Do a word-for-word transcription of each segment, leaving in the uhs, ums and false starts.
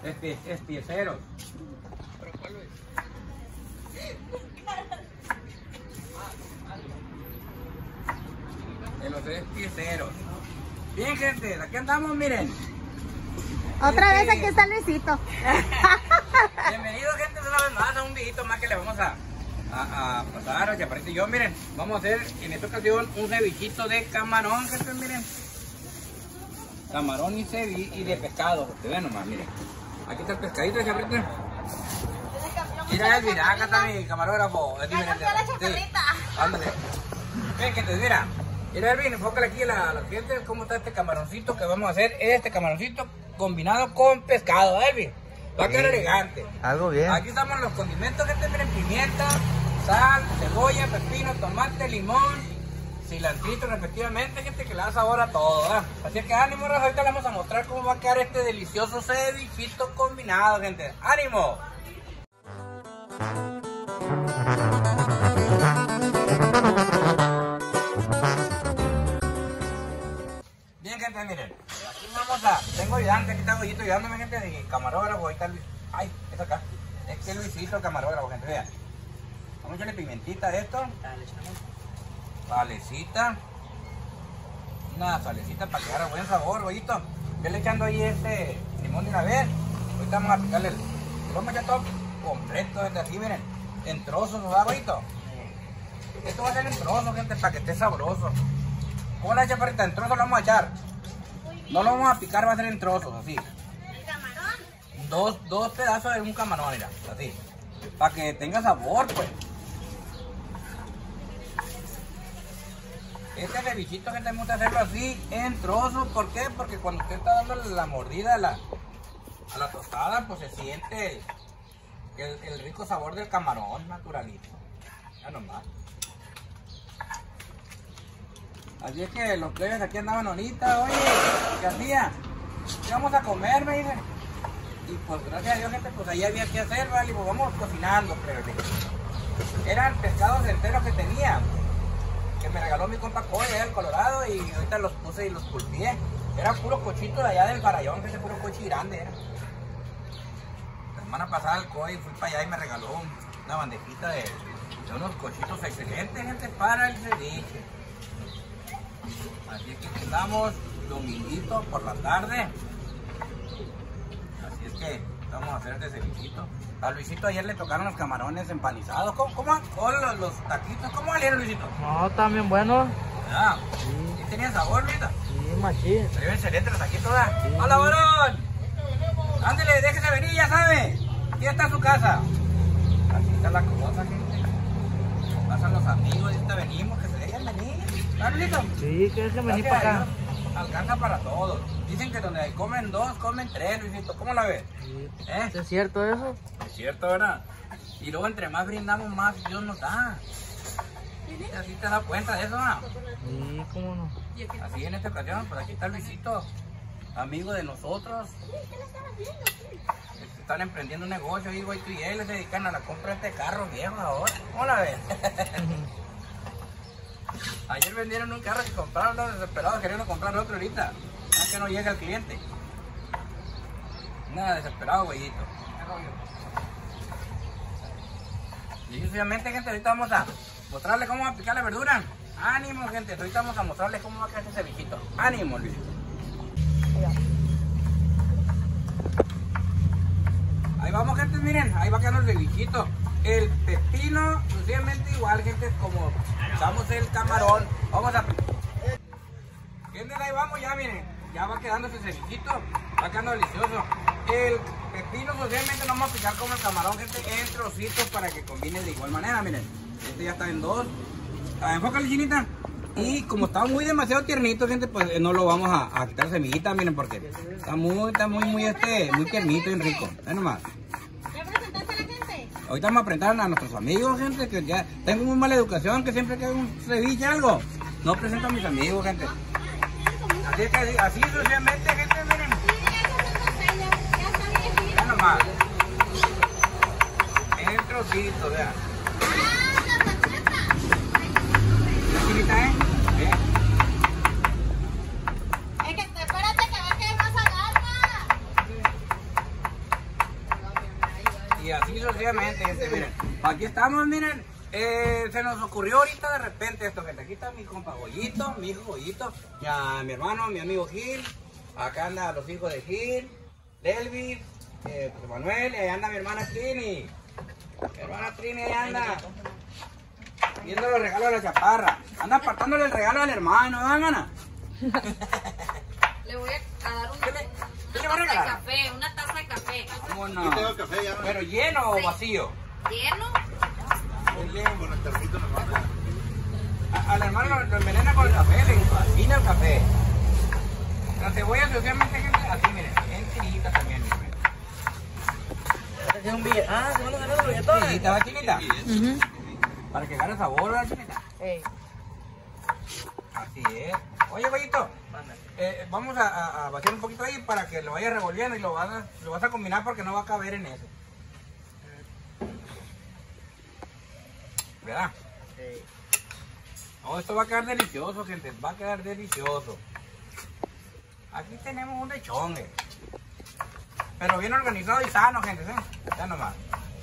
Espe Espieceros. ¿Pero cuál es? De los espieceros. Bien, gente, aquí andamos, miren. Otra Este... vez aquí está Luisito. Bienvenidos, gente, una vez más a un videito más que le vamos a, a, a pasar a Chaparrito y yo. Miren, vamos a hacer en esta ocasión un cevichito de camarón, gente, miren. Camarón y ceviche y de pescado, porque vean nomás, miren. Aquí está el pescadito de Chaparrito. Mira, el mira, acá está mi camarógrafo. Es diferente. Sí, ándale. Ven, gente, mira. Mira, Elvin, enfócale aquí a la, a la gente cómo está este camaroncito que vamos a hacer. Este camaroncito combinado con pescado, Elvin. Va a quedar elegante. Algo bien. Aquí estamos los condimentos, gente, miren, pimienta, sal, cebolla, pepino, tomate, limón, cilantrito respectivamente, gente, que le da sabor a todo, ¿verdad? Así que ánimo, raza, ahorita le vamos a mostrar cómo va a quedar este delicioso cevichito combinado, gente. ¡Ánimo! Bien, gente, miren, aquí vamos a, tengo ayudante, aquí está Goyito ayudándome, gente, de camarógrafo, ahí está Luis, ay, es acá, es que Luisito, el camarógrafo, gente, vean, vamos a echarle pimentita a esto, salecita, una salecita para que haga buen sabor, Goyito, vele echando ahí este limón de una vez, ahorita vamos a picarle, el, vamos a echar todo completo, gente, así, miren, en trozos, ¿verdad, Goyito? Esto va a ser en trozos, gente, para que esté sabroso. ¿Cómo la Chaparrita? En trozos lo vamos a echar. No lo vamos a picar, va a ser en trozos, así. ¿El camarón? Dos, dos pedazos de un camarón, mira, así. Para que tenga sabor, pues. Este cevichito, gente, me gusta hacerlo así, en trozos. ¿Por qué? Porque cuando usted está dando la mordida a la, a la tostada, pues se siente el, el, el rico sabor del camarón naturalito. Ya nomás. Así es que los plebes aquí andaban ahorita, oye, ¿qué hacía? ¿Qué vamos a comer, me dicen? Y pues gracias a Dios, gente, pues ahí había que hacer, ¿vale? Y pues vamos cocinando, plebes. Eran pescados enteros que tenía, que me regaló mi compa Coy allá del Colorado, y ahorita los puse y los pulpié. Eran puros cochitos de allá del Farallón, gente, puro cochi grande era. La semana pasada el Coy fui para allá y me regaló una bandejita de, de unos cochitos excelentes, gente, para el ceviche. Así es que estamos dominguito por la tarde. Así es que vamos a hacer este cevichito. A Luisito ayer le tocaron los camarones empanizados. ¿Cómo, cómo, cómo los, los taquitos? ¿Cómo valieron, Luisito? No, también bueno. Ah, sí. ¿Sí tenía sabor, Luisito? Sí, machín. Se ven excelentes los taquitos, ¿verdad? Sí. ¡Hola, varón! Ándele, déjese venir, ya sabe. Aquí está su casa. Así está la cosa, gente. Pasan los amigos, y ahorita venimos, que se dejen venir. ¿Ah, Luisito? Sí, que dejen venir para acá. Alcanza para todos. Dicen que donde comen dos, comen tres, Luisito. ¿Cómo la ves? Sí. ¿Eh? ¿Es cierto eso? Es cierto, ¿verdad? Y luego entre más brindamos, más Dios nos da. Así te das cuenta de eso, ¿no? Sí, cómo no. Así en esta ocasión, pues aquí está Luisito, amigo de nosotros. Están emprendiendo un negocio ahí, güey, tú y él se dedican a la compra de este carro viejo ahora. ¿Cómo la ves? Ayer vendieron un carro que compraron los desesperados, queriendo comprar otro ahorita. No que no llega el cliente. Nada, desesperado, güeyito. Y obviamente, gente, ahorita vamos a mostrarles cómo va a picar la verdura. Ánimo, gente, ahorita vamos a mostrarles cómo va a quedar este cevichito. Ánimo, Luis. Ahí vamos, gente, miren, ahí va quedando el cevichito. El pepino, sencillamente igual, gente, como usamos el camarón. Vamos a... Gente, ahí vamos ya, miren. Ya va quedando ese cevichito. Va quedando delicioso. El pepino, sencillamente lo vamos a picar como el camarón, gente, en trocitos para que combine de igual manera, miren. Este ya está en dos. Ah, enfócale, chinita. Y como está muy demasiado tiernito, gente, pues no lo vamos a, a quitar semillita, miren, porque está muy, está muy, muy, este, muy tiernito y rico. Ven nomás. Ahorita vamos a presentar a nuestros amigos, gente, que ya tengo muy mala educación, que siempre que hay un ceviche algo, no presento a mis amigos, gente. Así es que así sucesivamente, gente, miren. Ya nomás. En trocitos, vean. ¿La chiquita, eh? ¿Eh? Es que espérate que va a quedar más agarra. Y así sucesivamente, gente, miren. Aquí estamos, miren. Eh, se nos ocurrió ahorita de repente esto, gente. Aquí está mi compa Goyito, mi hijo Goyito, ya mi hermano, mi amigo Gil. Acá andan los hijos de Gil, Delvis, eh, pues Manuel, y ahí anda mi hermana Trini. Mi hermana Trini ahí anda viendo los regalos de la chaparra. Anda apartándole el regalo al hermano, ¿verdad, hermana? Le voy a dar una ¿Qué le, qué le va a taza de regalar? café, una taza de café. ¿Cómo no? ¿Pero lleno o vacío? ¿Lleno? Con el termito nomás. A- Al hermano lo, lo envenena con el café, le fascina el café. La cebolla socialmente, gente, así, miren, bien chinita también, miren. Este es un billete. Ah, se van a ganar los billetones. Chinita, ¿va chinita? Para que agarre sabor, ¿verdad, chinita? Ey, Así es. Oye, Goyito, eh, vamos a, a, a vaciar un poquito ahí para que lo vayas revolviendo y lo vas a, lo vas a combinar porque no va a caber en eso. ¿Verdad? ey. No, esto va a quedar delicioso, gente. Va a quedar delicioso. Aquí tenemos un lechongue. Pero bien organizado y sano, gente. ¿Sí? Ya nomás.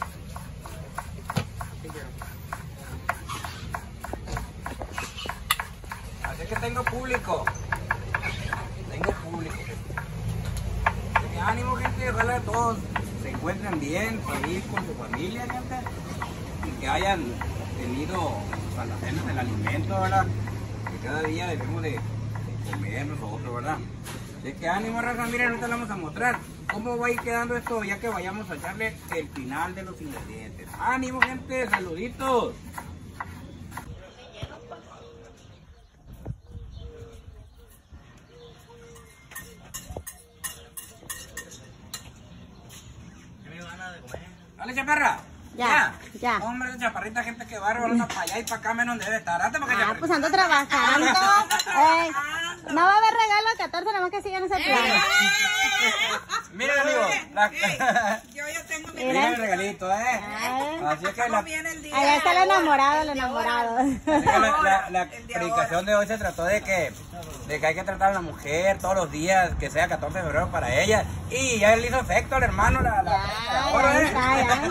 Así que tengo público. Tengo público. Y ánimo, gente. Ojalá todos se encuentren bien, feliz con su familia, gente. Y que hayan tenido almacenes del alimento, ¿verdad? Que cada día debemos de, de comer nosotros, ¿verdad? De que ánimo, raza, miren, ahorita les vamos a mostrar cómo va a ir quedando esto ya que vayamos a echarle el final de los ingredientes. Ánimo, gente, saluditos. ¿Qué me van a de comer? Dale, chaparra. Ya, ya. Hombre, esa chaparrita, gente que bárbaro, anda para allá y para acá menos debe estar. Hazte para acá, Ah, chaparrita. pues ando trabajando. Ey, no va a haber regalo a catorce, nada más que sigan ese plan. Miren, amigo. La... Yo ya tengo mi... Miren el regalito, ¿eh? Ay. Así es que la, Viene el día. Allá está el enamorado, el enamorado. así que la, la, la El de predicación de hoy se trató de que, de que hay que tratar a la mujer todos los días, que sea catorce de febrero para ella. Y ya le hizo efecto al hermano la... la, Ya, la hora, ya ¿eh? está, ya.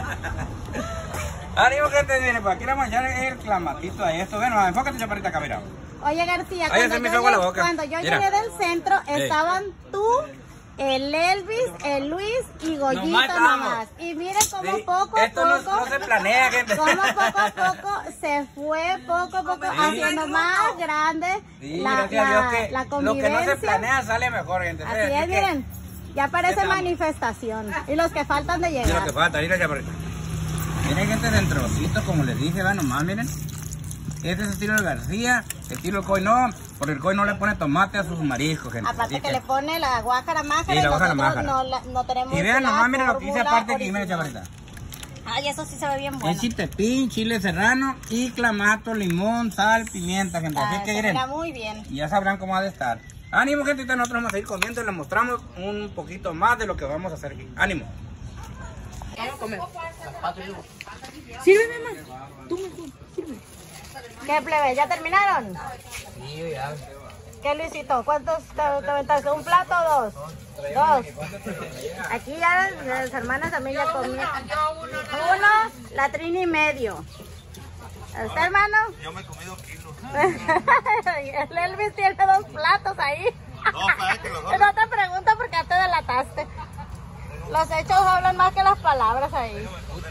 Ánimo, gente, miren, pues aquí le vamos a echar el clamatito a esto. Bueno, enfócate, chaparrita, acá, mira. Oye, García, Ay, cuando se me yo, hizo agua la llegué, boca. cuando yo Mira. llegué del centro, estaban tú, el Elvis, el Luis y Goyito Nomás estábamos. nomás. Y miren cómo Sí, poco a esto no, poco, no se planea, gente. cómo poco a poco se fue, poco a poco, Sí. haciendo más grande Sí, la, gracias a Dios la, que la lo convivencia. que no se planea sale mejor, gente. Así Así es, que- miren, ya parece estamos. manifestación. Y los que faltan de Mira llegar. lo que falta, mira, chaparrita. Miren, gente, de trocitos, como les dije, va nomás, miren. Este es estilo de García, estilo Coy no, porque el Coy no le pone tomate a sus mariscos, gente. Aparte Así que le pone la guácara májara Sí, y la guácara nosotros májara. no, la- no tenemos Y vean la nomás, miren lo que dice fórmula aparte aquí, miren, original. chaparrita. Ay, eso sí se ve bien bueno. Es chiltepín, chile serrano y clamato, limón, sal, pimienta, gente. Así Ah, que se miren, mira muy bien. y ya sabrán cómo ha de estar. Ánimo, gente, ahorita nosotros vamos a ir comiendo y les mostramos un poquito más de lo que vamos a hacer aquí. Ánimo. Vamos a comer. Sírveme más. Tú mejor, sírveme. ¿Qué plebe? ¿Ya terminaron? Sí, ya. ¿Qué, Luisito? ¿Cuántos te, te aventaste? ¿Un plato o dos? Dos. Aquí ya las hermanas también ya comieron. Uno, la Trini y medio. ¿Usted, hermano? Yo me he comido kilos. El Elvis tiene dos platos ahí. No, sabes que los dos. No te pregunto porque ya te delataste. Los hechos hablan más que las palabras ahí.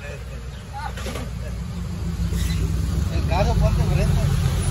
El carro, ponte frente.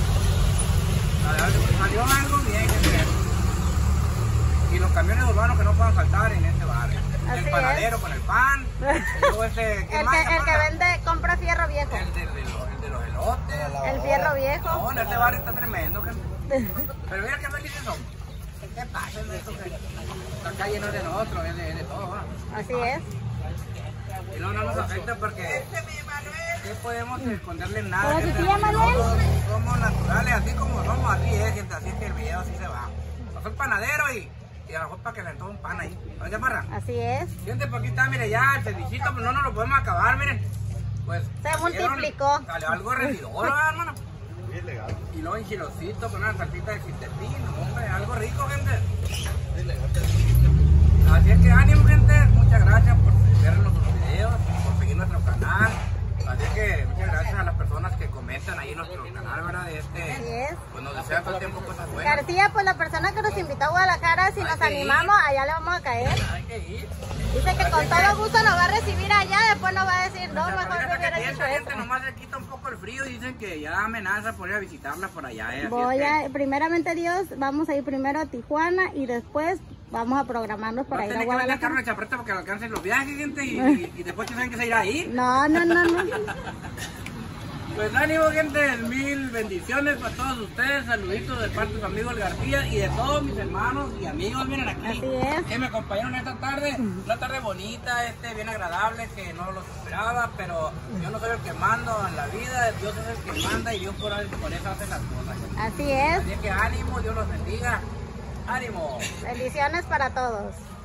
Salió algo bien, gente. Y los camiones urbanos que no puedan faltar en este barrio. Así El panadero es. con el pan. y luego ese, ¿qué El más, que, el que chaparra? vende, compra fierro viejo. El de, de los, el de los elotes. El fierro viejo. No, en este barrio está tremendo, gente. Pero mira qué felices son. ¿Qué pasa en esto? La calle no es de nosotros, es de, es de todos. ¿va? Así es. Y no, no nos afecta porque ¿qué podemos esconderle nada? Pero si gente? te llama Manuel. Somos, somos naturales, así como somos, así es, gente. Así es que el video así se va. Yo soy panadero y, y a lo mejor para que le entró un pan ahí. ¿No, chaparra? Así es. Gente, por aquí está, mire, ya el cevichito, pues no nos lo podemos acabar, miren. Pues Se salieron- multiplicó. Salió algo rendidor, ¿verdad, hermano? Y luego en chilocito con una salsita de chiltepín, hombre, algo rico, gente. Así es que ánimo, gente. Muchas gracias por ver los videos. nos animamos, allá le vamos a caer. Hay que ir. Dice que con todo gusto nos va a recibir allá, después nos va a decir, no, mejor me hubiera dicho Esta gente eso. nomás le quita un poco el frío y dicen que ya amenaza por ir a visitarla por allá. Eh. Así Voy es que a, primeramente Dios, vamos a ir primero a Tijuana y después vamos a programarnos va para a ir a tener que vender carro Guadalajara. de chapreta porque le alcancen los viajes, gente, y, y, y después que saben que se irá a ir. No, no, no, no. Pues ánimo, gente, mil bendiciones para todos ustedes, saluditos de parte de su amigo El García y de todos mis hermanos y amigos, miren aquí, Así es. que me acompañaron esta tarde, una tarde bonita, este, bien agradable, que no los esperaba, pero yo no soy el que mando en la vida, Dios es el que manda y Dios por, por eso hace las cosas. Así es. Así que ánimo, Dios los bendiga, ánimo. Bendiciones para todos.